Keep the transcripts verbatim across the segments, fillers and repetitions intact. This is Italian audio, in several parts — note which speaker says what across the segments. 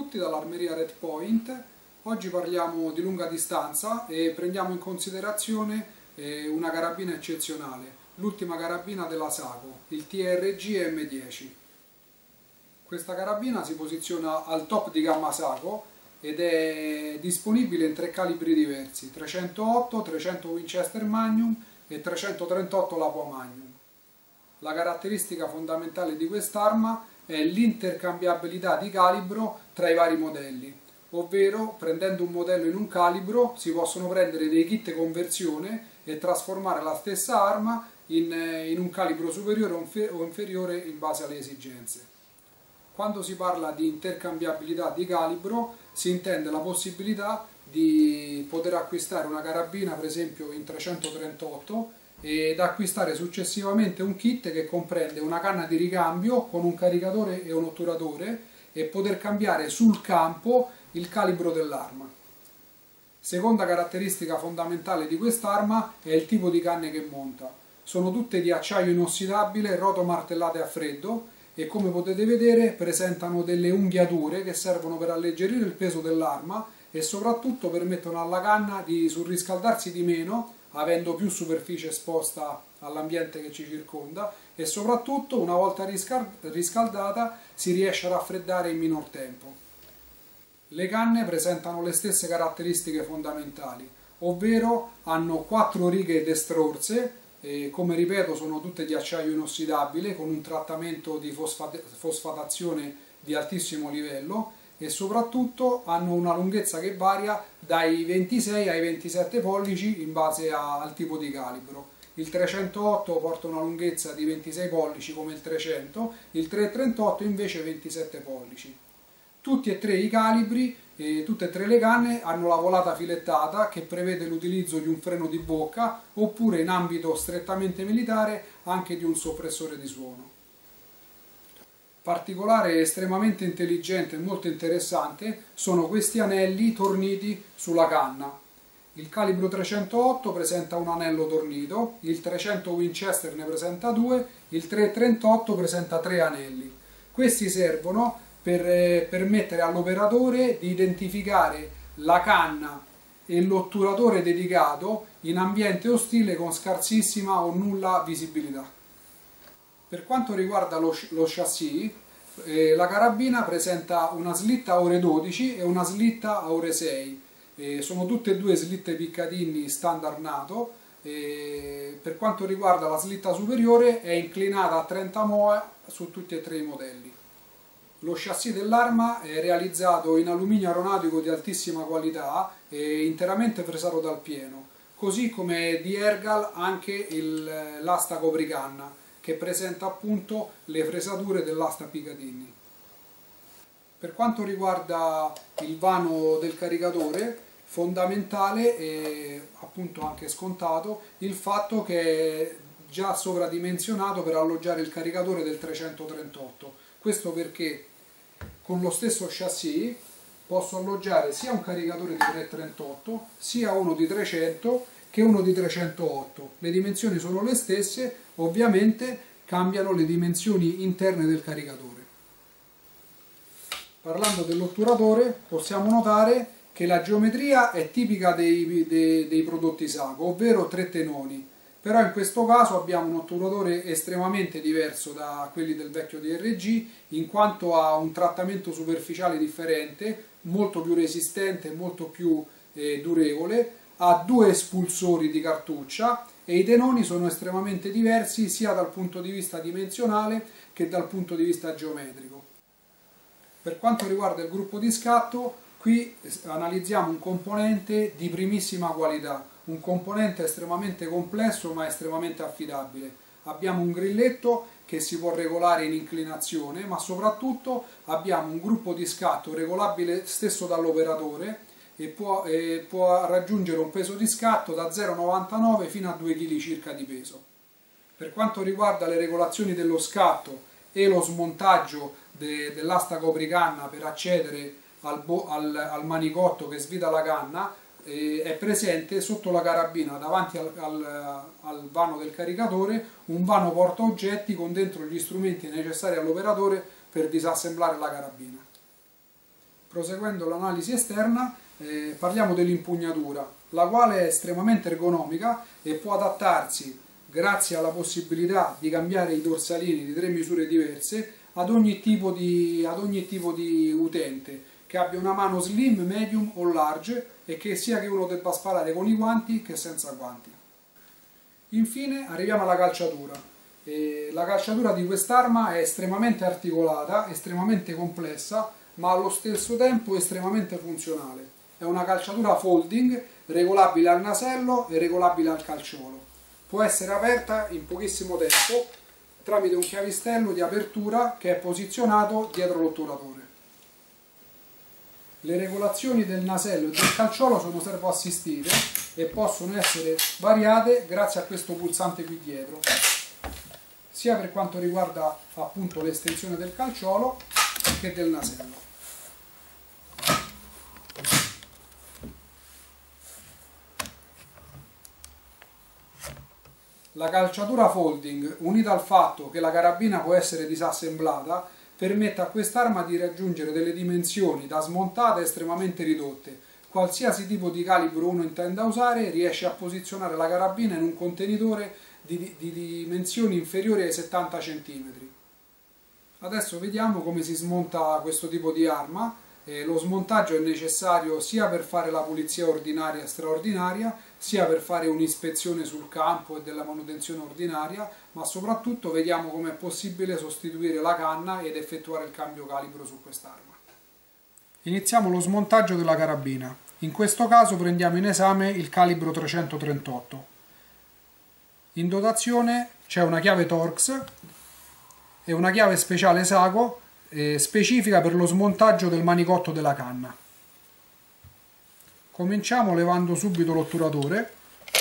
Speaker 1: tutti dall'armeria Red Point. Oggi parliamo di lunga distanza e prendiamo in considerazione eh, una carabina eccezionale, l'ultima carabina della Saco, il T R G M dieci. Questa carabina si posiziona al top di gamma Saco ed è disponibile in tre calibri diversi, trecentootto, trecento Winchester Magnum e trecentotrentotto Lapua Magnum. La caratteristica fondamentale di quest'arma è l'intercambiabilità di calibro tra i vari modelli, ovvero prendendo un modello in un calibro si possono prendere dei kit conversione e trasformare la stessa arma in, in un calibro superiore o inferiore in base alle esigenze. Quando si parla di intercambiabilità di calibro si intende la possibilità di poter acquistare una carabina per esempio in trecentotrentotto ed acquistare successivamente un kit che comprende una canna di ricambio con un caricatore e un otturatore e poter cambiare sul campo il calibro dell'arma. Seconda caratteristica fondamentale di quest'arma è il tipo di canne che monta. Sono tutte di acciaio inossidabile, rotomartellate a freddo e come potete vedere presentano delle unghiature che servono per alleggerire il peso dell'arma e soprattutto permettono alla canna di surriscaldarsi di meno, avendo più superficie esposta all'ambiente che ci circonda e soprattutto una volta riscaldata si riesce a raffreddare in minor tempo. Le canne presentano le stesse caratteristiche fondamentali, ovvero hanno quattro righe destrorse e come ripeto sono tutte di acciaio inossidabile con un trattamento di fosfat- fosfatazione di altissimo livello e soprattutto hanno una lunghezza che varia dai ventisei ai ventisette pollici in base a, al tipo di calibro. Il trecentootto porta una lunghezza di ventisei pollici come il trecento, il trecentotrentotto invece ventisette pollici. Tutti e tre i calibri e tutte e tre le canne hanno la volata filettata che prevede l'utilizzo di un freno di bocca oppure in ambito strettamente militare anche di un soppressore di suono. Particolare estremamente intelligente e molto interessante sono questi anelli torniti sulla canna. Il calibro trecentootto presenta un anello tornito, il trecento Winchester ne presenta due, il trecentotrentotto presenta tre anelli. Questi servono per eh, permettere all'operatore di identificare la canna e l'otturatore dedicato in ambiente ostile con scarsissima o nulla visibilità. Per quanto riguarda lo, lo chassis, eh, la carabina presenta una slitta a ore dodici e una slitta a ore sei. Eh, sono tutte e due slitte piccatini standard NATO. Eh, per quanto riguarda la slitta superiore è inclinata a trenta moe su tutti e tre i modelli. Lo chassis dell'arma è realizzato in alluminio aeronautico di altissima qualità e interamente fresato dal pieno, così come di Ergal anche l'asta copricanna, che presenta appunto le fresature dell'asta Picatinny. Per quanto riguarda il vano del caricatore, fondamentale e appunto anche scontato il fatto che è già sovradimensionato per alloggiare il caricatore del trecentotrentotto. Questo perché con lo stesso chassis posso alloggiare sia un caricatore di trecentotrentotto sia uno di trecento che uno di trecentootto. Le dimensioni sono le stesse, ovviamente cambiano le dimensioni interne del caricatore. Parlando dell'otturatore possiamo notare che la geometria è tipica dei, dei, dei prodotti Saco, ovvero tre tenoni, però in questo caso abbiamo un otturatore estremamente diverso da quelli del vecchio T R G in quanto ha un trattamento superficiale differente, molto più resistente, molto più eh, durevole, ha due espulsori di cartuccia e i tenoni sono estremamente diversi sia dal punto di vista dimensionale che dal punto di vista geometrico. Per quanto riguarda il gruppo di scatto, qui analizziamo un componente di primissima qualità, un componente estremamente complesso ma estremamente affidabile. Abbiamo un grilletto che si può regolare in inclinazione, ma soprattutto abbiamo un gruppo di scatto regolabile stesso dall'operatore e può, eh, può raggiungere un peso di scatto da zero virgola novantanove fino a due chili circa di peso. Per quanto riguarda le regolazioni dello scatto e lo smontaggio de, dell'asta copricanna per accedere al, al, al manicotto che svita la canna, eh, è presente sotto la carabina davanti al, al, al vano del caricatore un vano porta oggetti con dentro gli strumenti necessari all'operatore per disassemblare la carabina. Proseguendo l'analisi esterna, eh, parliamo dell'impugnatura, la quale è estremamente ergonomica e può adattarsi, grazie alla possibilità di cambiare i dorsalini di tre misure diverse, ad ogni tipo di, ad ogni tipo di utente, che abbia una mano slim, medium o large, e che sia che uno debba sparare con i guanti che senza guanti. Infine arriviamo alla calciatura. E la calciatura di quest'arma è estremamente articolata, estremamente complessa, ma allo stesso tempo estremamente funzionale. È una calciatura folding, regolabile al nasello e regolabile al calciolo. Può essere aperta in pochissimo tempo tramite un chiavistello di apertura che è posizionato dietro l'otturatore. Le regolazioni del nasello e del calciolo sono servoassistite e possono essere variate grazie a questo pulsante qui dietro, sia per quanto riguarda appunto l'estensione del calciolo che del nasello. La calciatura folding, unita al fatto che la carabina può essere disassemblata, permette a quest'arma di raggiungere delle dimensioni da smontata estremamente ridotte. Qualsiasi tipo di calibro uno intenda usare, riesce a posizionare la carabina in un contenitore di, di dimensioni inferiori ai settanta centimetri. Adesso vediamo come si smonta questo tipo di arma. Eh, lo smontaggio è necessario sia per fare la pulizia ordinaria e straordinaria, sia per fare un'ispezione sul campo e della manutenzione ordinaria, ma soprattutto vediamo come è possibile sostituire la canna ed effettuare il cambio calibro su quest'arma. Iniziamo lo smontaggio della carabina. In questo caso prendiamo in esame il calibro trecentotrentotto. In dotazione c'è una chiave Torx e una chiave speciale Sago eh, specifica per lo smontaggio del manicotto della canna. Cominciamo levando subito l'otturatore.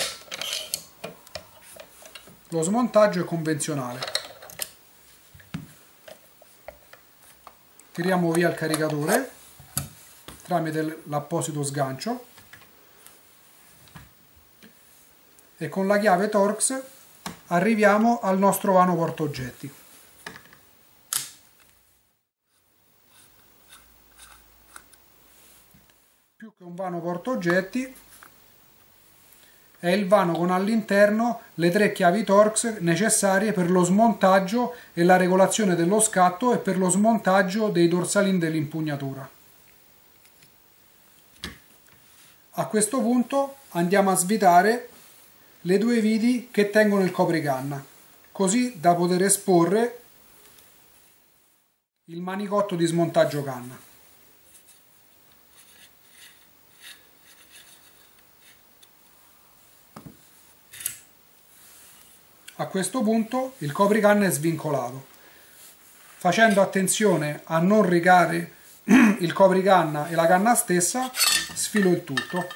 Speaker 1: Lo smontaggio è convenzionale. Tiriamo via il caricatore tramite l'apposito sgancio e con la chiave Torx arriviamo al nostro vano portaoggetti. Più che un vano portaoggetti è il vano con all'interno le tre chiavi Torx necessarie per lo smontaggio e la regolazione dello scatto e per lo smontaggio dei dorsalini dell'impugnatura. A questo punto andiamo a svitare le due viti che tengono il copricanna, così da poter esporre il manicotto di smontaggio canna. A questo punto il copricanna è svincolato. Facendo attenzione a non rigare il copricanna e la canna stessa, sfilo il tutto.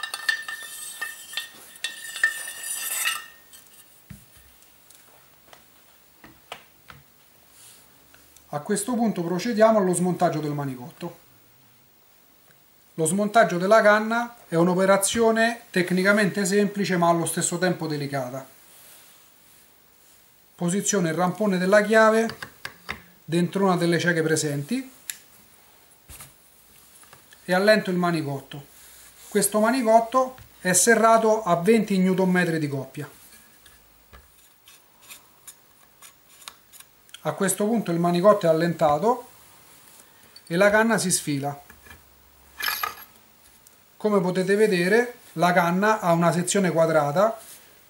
Speaker 1: A questo punto procediamo allo smontaggio del manicotto. Lo smontaggio della canna è un'operazione tecnicamente semplice ma allo stesso tempo delicata. Posiziono il rampone della chiave dentro una delle cieche presenti e allento il manicotto. Questo manicotto è serrato a venti newton metri di coppia. A questo punto il manicotto è allentato e la canna si sfila. Come potete vedere, la canna ha una sezione quadrata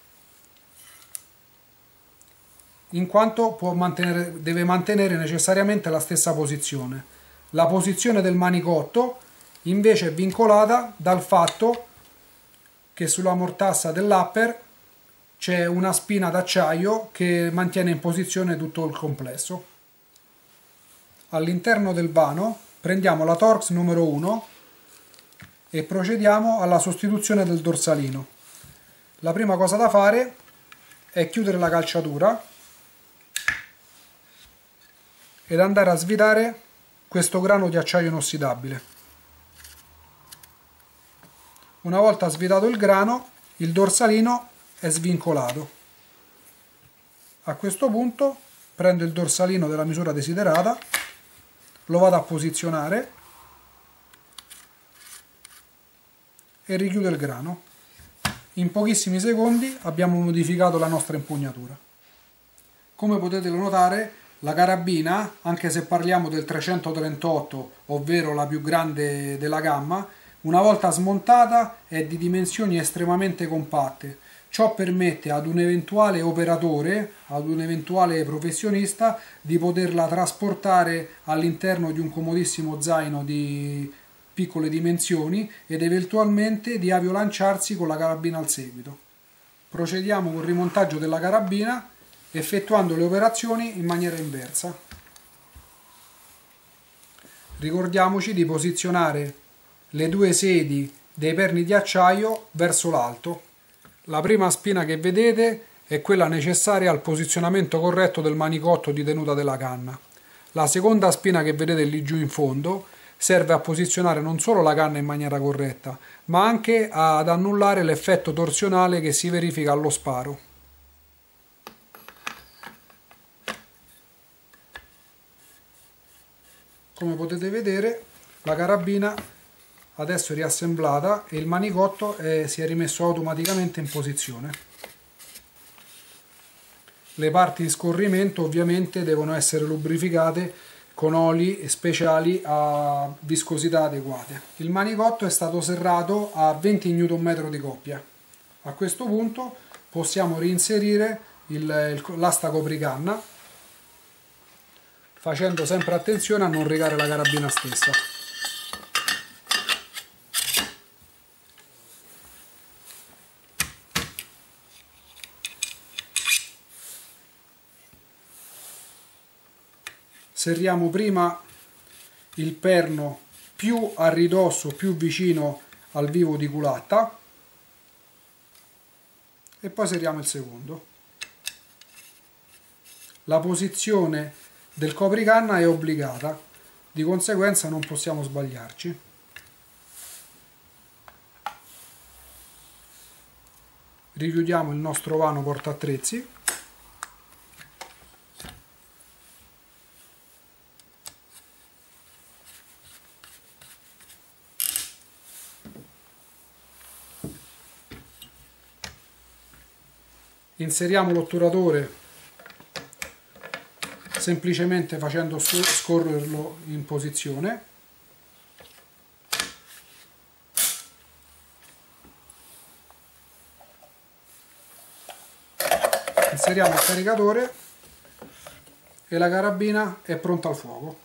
Speaker 1: in quanto può mantenere, deve mantenere necessariamente la stessa posizione. La posizione del manicotto invece è vincolata dal fatto che sulla mortassa dell'upper c'è una spina d'acciaio che mantiene in posizione tutto il complesso. All'interno del vano prendiamo la Torx numero uno e procediamo alla sostituzione del dorsalino. La prima cosa da fare è chiudere la calciatura ed andare a svitare questo grano di acciaio inossidabile. Una volta svitato il grano, il dorsalino è svincolato. A questo punto prendo il dorsalino della misura desiderata, lo vado a posizionare e richiude il grano. In pochissimi secondi abbiamo modificato la nostra impugnatura. Come potete notare, la carabina, anche se parliamo del trecentotrentotto, ovvero la più grande della gamma, una volta smontata è di dimensioni estremamente compatte. Ciò permette ad un eventuale operatore, ad un eventuale professionista, di poterla trasportare all'interno di un comodissimo zaino di piccole dimensioni ed eventualmente di aviolanciarsi con la carabina al seguito. Procediamo con il rimontaggio della carabina effettuando le operazioni in maniera inversa. Ricordiamoci di posizionare le due sedi dei perni di acciaio verso l'alto. La prima spina che vedete è quella necessaria al posizionamento corretto del manicotto di tenuta della canna. La seconda spina che vedete lì giù in fondo serve a posizionare non solo la canna in maniera corretta, ma anche ad annullare l'effetto torsionale che si verifica allo sparo. Come potete vedere, la carabina adesso è riassemblata e il manicotto è, si è rimesso automaticamente in posizione. Le parti di scorrimento ovviamente devono essere lubrificate con oli speciali a viscosità adeguate. Il manicotto è stato serrato a venti newton metri di coppia. A questo punto possiamo reinserire l'asta copricanna, facendo sempre attenzione a non rigare la carabina stessa. Serriamo prima il perno più a ridosso, più vicino al vivo di culatta e poi serriamo il secondo. La posizione del copricanna è obbligata, di conseguenza non possiamo sbagliarci. Richiudiamo il nostro vano portaattrezzi. Inseriamo l'otturatore semplicemente facendo scorrerlo in posizione. Inseriamo il caricatore e la carabina è pronta al fuoco.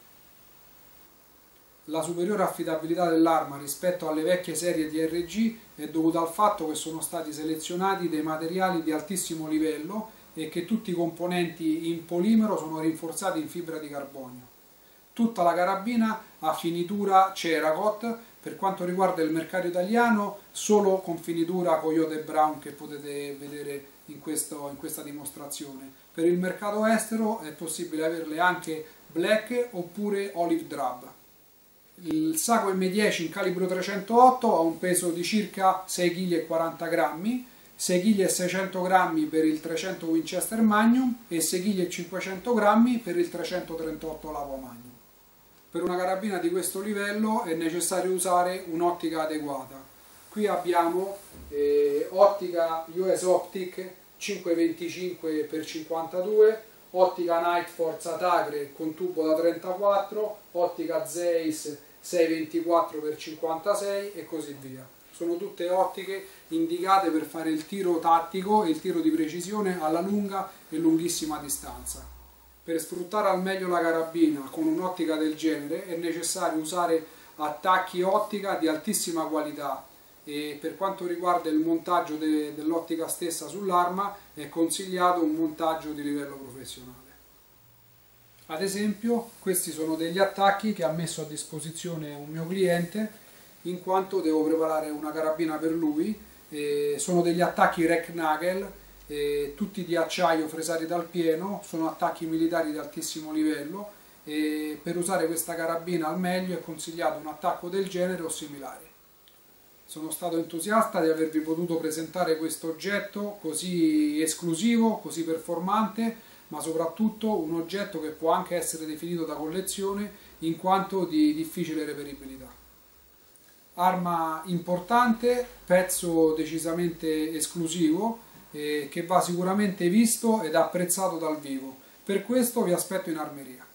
Speaker 1: La superiore affidabilità dell'arma rispetto alle vecchie serie T R G è dovuta al fatto che sono stati selezionati dei materiali di altissimo livello e che tutti i componenti in polimero sono rinforzati in fibra di carbonio. Tutta la carabina ha finitura Cerakote. Per quanto riguarda il mercato italiano, solo con finitura Coyote Brown, che potete vedere in, questo, in questa dimostrazione. Per il mercato estero è possibile averle anche Black oppure Olive Drab. Il Sako M dieci in calibro trecentootto ha un peso di circa sei virgola quaranta grammi, sei virgola seicento grammi per il trecento Winchester Magnum e sei virgola cinquecento grammi per il trecentotrentotto Lava Magnum. Per una carabina di questo livello è necessario usare un'ottica adeguata. Qui abbiamo eh, ottica U S Optic cinquecentoventicinque per cinquantadue, ottica Nightforce Atagre con tubo da trentaquattro, ottica Zeiss seicentoventiquattro per cinquantasei e così via. Sono tutte ottiche indicate per fare il tiro tattico e il tiro di precisione alla lunga e lunghissima distanza. Per sfruttare al meglio la carabina con un'ottica del genere è necessario usare attacchi ottica di altissima qualità e per quanto riguarda il montaggio de dell'ottica stessa sull'arma è consigliato un montaggio di livello professionale. Ad esempio, questi sono degli attacchi che ha messo a disposizione un mio cliente in quanto devo preparare una carabina per lui. E sono degli attacchi Recknagel, eh, tutti di acciaio fresati dal pieno, sono attacchi militari di altissimo livello e per usare questa carabina al meglio è consigliato un attacco del genere o similare. Sono stato entusiasta di avervi potuto presentare questo oggetto così esclusivo, così performante, ma soprattutto un oggetto che può anche essere definito da collezione in quanto di difficile reperibilità. arma importante, pezzo decisamente esclusivo eh, che va sicuramente visto ed apprezzato dal vivo. Per questo vi aspetto in armeria.